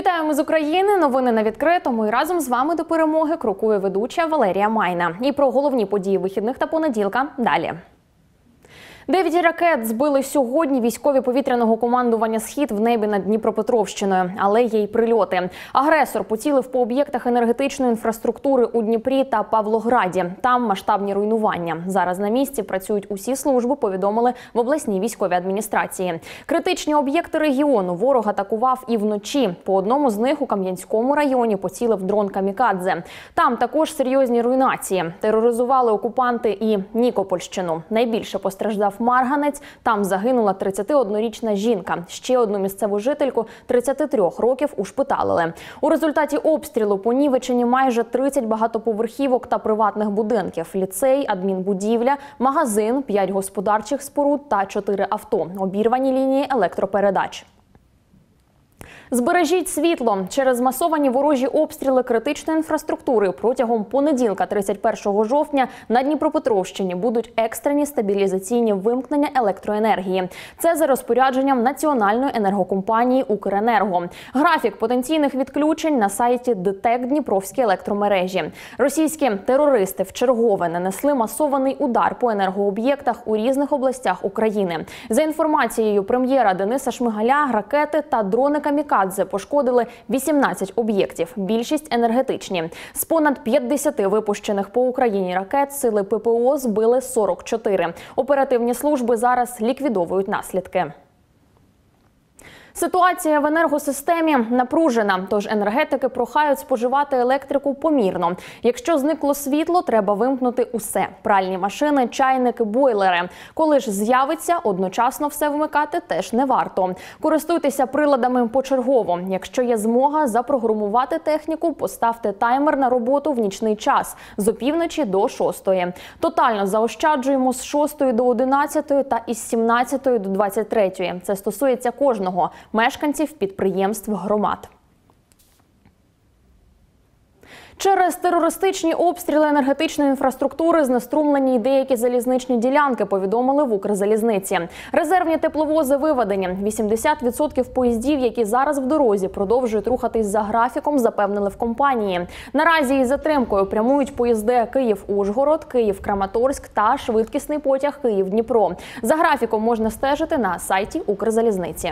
Вітаємо з України. Новини на відкритому. І разом з вами до перемоги крокує ведуча Валерія Майна. І про головні події вихідних та понеділка далі. 9 ракет збили сьогодні військові повітряного командування «Схід» в небі над Дніпропетровщиною. Але є й прильоти. Агресор поцілив по об'єктах енергетичної інфраструктури у Дніпрі та Павлограді. Там масштабні руйнування. Зараз на місці працюють усі служби, повідомили в обласній військовій адміністрації. Критичні об'єкти регіону ворог атакував і вночі. По одному з них у Кам'янському районі поцілив дрон «Камікадзе». Там також серйозні руйнації. Тероризували окупанти і Нікопольщину. Найбільше постраждав Марганець. Там загинула 31-річна жінка. Ще одну місцеву жительку 33 років ушпиталили. У результаті обстрілу понівечені майже 30 багатоповерхівок та приватних будинків. Ліцей, адмінбудівля, магазин, 5 господарчих споруд та 4 авто. Обірвані лінії електропередач. Збережіть світло. Через масовані ворожі обстріли критичної інфраструктури протягом понеділка, 31 жовтня, на Дніпропетровщині будуть екстрені стабілізаційні вимкнення електроенергії. Це за розпорядженням Національної енергокомпанії «Укренерго». Графік потенційних відключень на сайті ДТЕК Дніпровські електромережі. Російські терористи вчергове нанесли масований удар по енергооб'єктах у різних областях України. За інформацією прем'єра Дениса Шмигаля, ракети та дрони «Камікадзе» пошкодили 18 об'єктів, більшість енергетичні. З понад 50 випущених по Україні ракет сили ППО збили 44. Оперативні служби зараз ліквідовують наслідки. Ситуація в енергосистемі напружена, тож енергетики прохають споживати електрику помірно. Якщо зникло світло, треба вимкнути усе – пральні машини, чайники, бойлери. Коли ж з'явиться, одночасно все вмикати теж не варто. Користуйтеся приладами почергово. Якщо є змога запрограмувати техніку, поставте таймер на роботу в нічний час – з опівночі до 6. Тотально заощаджуємо з 6 до 11 та із 17 до 23. Це стосується кожного – мешканців, підприємств, громад. Через терористичні обстріли енергетичної інфраструктури знеструмлені й деякі залізничні ділянки, повідомили в Укрзалізниці. Резервні тепловози виведені. 80% поїздів, які зараз в дорозі, продовжують рухатись за графіком, запевнили в компанії. Наразі із затримкою прямують поїзди Київ-Ужгород, Київ-Краматорськ та швидкісний потяг Київ-Дніпро. За графіком можна стежити на сайті Укрзалізниці.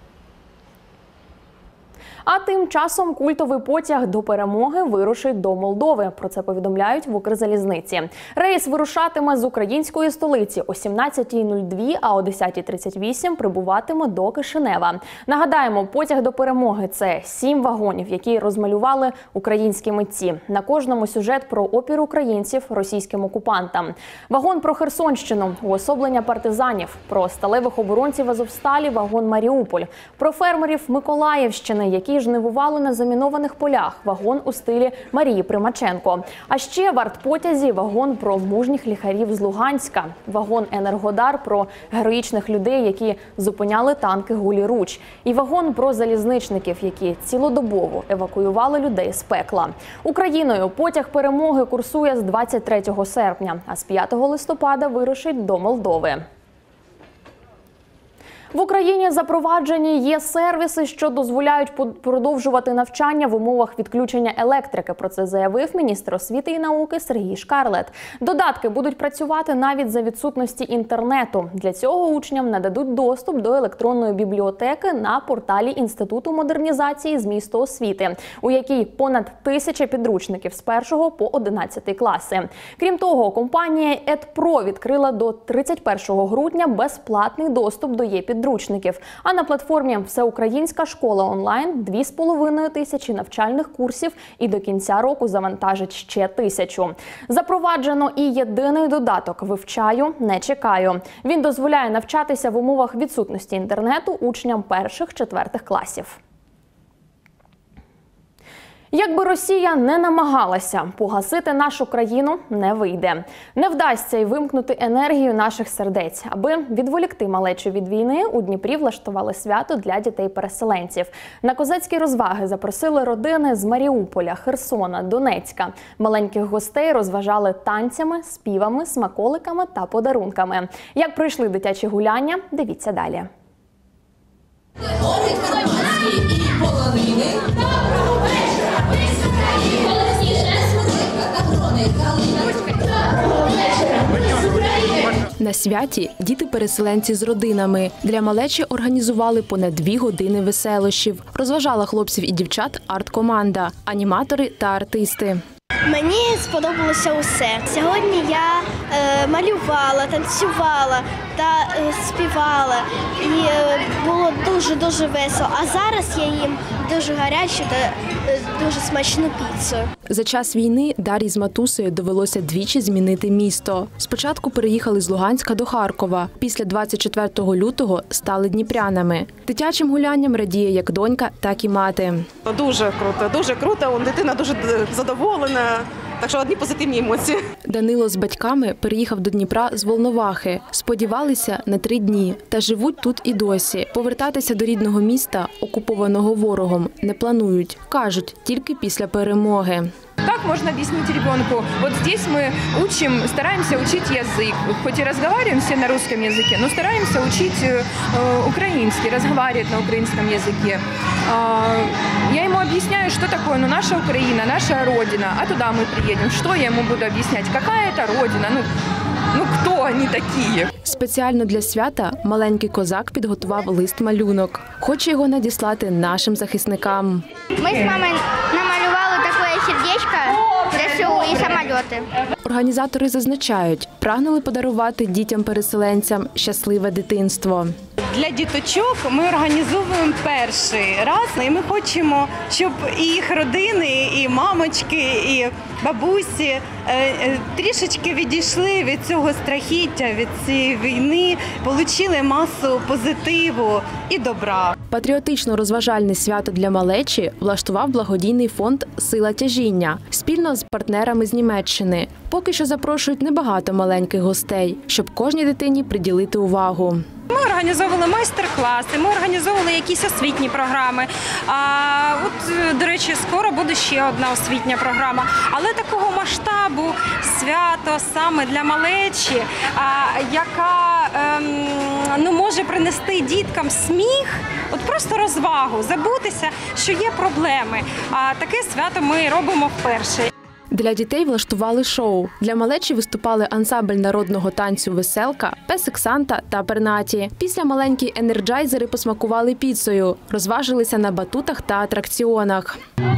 А тим часом культовий потяг до перемоги вирушить до Молдови. Про це повідомляють в Укрзалізниці. Рейс вирушатиме з української столиці о 17:02, а о 10:38 прибуватиме до Кишинева. Нагадаємо, потяг до перемоги – це 7 вагонів, які розмалювали українські митці. На кожному сюжет про опір українців російським окупантам. Вагон про Херсонщину – уособлення партизанів. Про сталевих оборонців Азовсталі – вагон Маріуполь. Про фермерів Миколаївщини, які жнивували на замінованих полях, вагон у стилі Марії Примаченко. А ще в артпотязі вагон про мужніх лікарів з Луганська, вагон Енергодар про героїчних людей, які зупиняли танки Гулі-Руч, і вагон про залізничників, які цілодобово евакуювали людей з пекла. Україною потяг перемоги курсує з 23 серпня, а з 5 листопада вирушить до Молдови. В Україні запроваджені є сервіси, що дозволяють продовжувати навчання в умовах відключення електрики. Про це заявив міністр освіти і науки Сергій Шкарлет. Додатки будуть працювати навіть за відсутності інтернету. Для цього учням нададуть доступ до електронної бібліотеки на порталі Інституту модернізації змісту освіти, у якій понад 1000 підручників з 1 по 11 класи. Крім того, компанія EdPro відкрила до 31 грудня безплатний доступ до підручників. А на платформі «Всеукраїнська школа онлайн» 2500 навчальних курсів і до кінця року завантажить ще 1000. Запроваджено і єдиний додаток «Вивчаю, не чекаю». Він дозволяє навчатися в умовах відсутності інтернету учням 1-4 класів. Якби Росія не намагалася, погасити нашу країну не вийде. Не вдасться й вимкнути енергію наших сердець. Аби відволікти малечу від війни, у Дніпрі влаштували свято для дітей-переселенців. На козацькі розваги запросили родини з Маріуполя, Херсона, Донецька. Маленьких гостей розважали танцями, співами, смаколиками та подарунками. Як пройшли дитячі гуляння, дивіться далі. Гори карпатські і полонини. На святі діти-переселенці з родинами. Для малечі організували понад 2 години веселощів. Розважала хлопців і дівчат арт-команда, аніматори та артисти. Мені сподобалося усе. Сьогодні я малювала, танцювала та співала. І було дуже-дуже весело. А зараз я їм дуже гарячу та дуже смачну піцу. За час війни Дар'ї з матусею довелося двічі змінити місто. Спочатку переїхали з Луганська до Харкова. Після 24 лютого стали дніпрянами. Дитячим гулянням радіє як донька, так і мати. Дуже круто. Дитина дуже задоволена. Так що одні позитивні емоції. Данило з батьками переїхав до Дніпра з Волновахи. Сподівалися на 3 дні. Та живуть тут і досі. Повертатися до рідного міста, окупованого ворогом, не планують. Кажуть, тільки після перемоги. Как можно объяснить ребенку? Вот здесь мы учим, стараемся учить язык. Хоть и разговариваем все на русском языке, но стараемся учить украинский, разговаривать на украинском языке. Я ему объясняю, что такое наша Украина, наша Родина. А туда мы приедем. Что я ему буду объяснять? Какая это Родина? Ну кто они такі? Спеціально для свята маленький козак підготував лист-малюнок. Хоче його надіслати нашим захисникам. Ми з мамою намалювали таке сердечко, ЗСУ і самоліти. Організатори зазначають, прагнули подарувати дітям-переселенцям щасливе дитинство. Для діточок ми організовуємо перший раз. І ми хочемо, щоб і їх родини, і мамочки, і бабусі трішечки відійшли від цього страхіття, від цієї війни, отримали масу позитиву і добра. Патріотично-розважальне свято для малечі влаштував благодійний фонд «Сила тяжіння» спільно з партнерами з Німеччини. Поки що запрошують небагато маленьких гостей, щоб кожній дитині приділити увагу. Ми організовували майстер-класи, ми організовували якісь освітні програми. До речі, скоро буде ще одна освітня програма. Але такого масштабу свято саме для малечі, яка може принести діткам сміх, просто розвагу, забутися, що є проблеми. Таке свято ми робимо вперше. Для дітей влаштували шоу. Для малечі виступали ансамбль народного танцю «Веселка», песик Санта та пернаті. Після маленькі енерджайзери посмакували піцею, розважилися на батутах та атракціонах.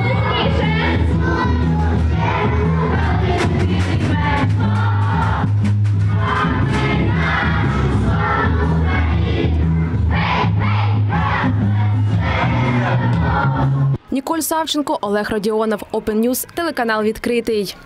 Ніколь Савченко, Олег Родіонов, Open News, телеканал «Відкритий».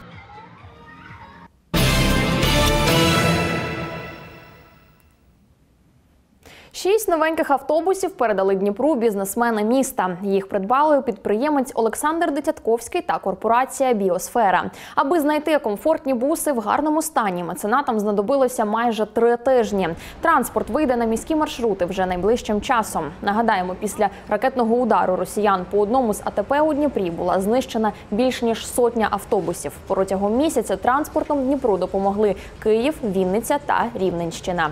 6 новеньких автобусів передали Дніпру бізнесмени міста. Їх придбали підприємець Олександр Дитятковський та корпорація «Біосфера». Аби знайти комфортні буси в гарному стані, меценатам знадобилося майже 3 тижні. Транспорт вийде на міські маршрути вже найближчим часом. Нагадаємо, після ракетного удару росіян по одному з АТП у Дніпрі була знищена більш ніж 100 автобусів. Протягом місяця транспортом Дніпру допомогли Київ, Вінниця та Рівненщина.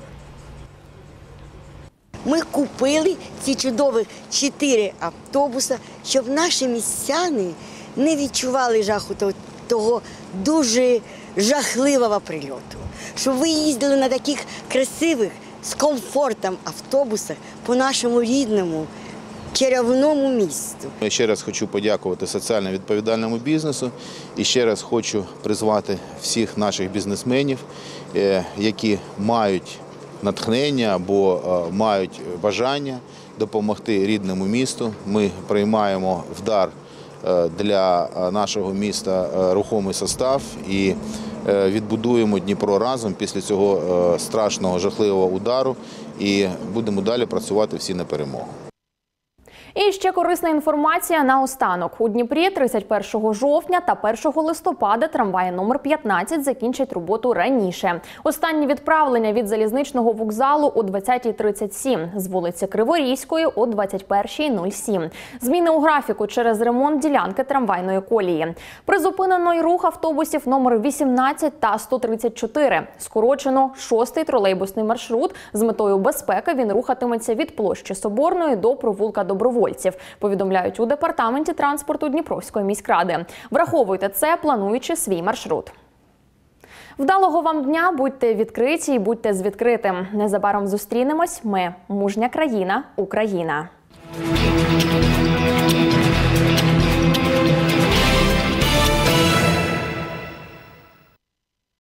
Ми купили ці чудові 4 автобуси, щоб наші містяни не відчували жаху того дуже жахливого прильоту. Щоб ви їздили на таких красивих, з комфортом автобусах по нашому рідному, чарівному місту. Я ще раз хочу подякувати соціально відповідальному бізнесу і ще раз хочу призвати всіх наших бізнесменів, які мають натхнення або мають бажання допомогти рідному місту. Ми приймаємо в дар для нашого міста рухомий состав і відбудуємо Дніпро разом після цього страшного, жахливого удару і будемо далі працювати всі на перемогу. І ще корисна інформація наостанок. У Дніпрі 31 жовтня та 1 листопада трамваї номер 15 закінчать роботу раніше. Останнє відправлення від залізничного вокзалу о 20:37, з вулиці Криворізької о 21:07. Зміни у графіку через ремонт ділянки трамвайної колії. Призупинено й рух автобусів номер 18 та 134. Скорочено 6-й тролейбусний маршрут. З метою безпеки він рухатиметься від площі Соборної до провулка Добровольців. Повідомляють у департаменті транспорту Дніпровської міськради. Враховуйте це, плануючи свій маршрут. Вдалого вам дня, будьте відкриті і будьте з відкритим. Незабаром зустрінемось. Ми – мужня країна, Україна.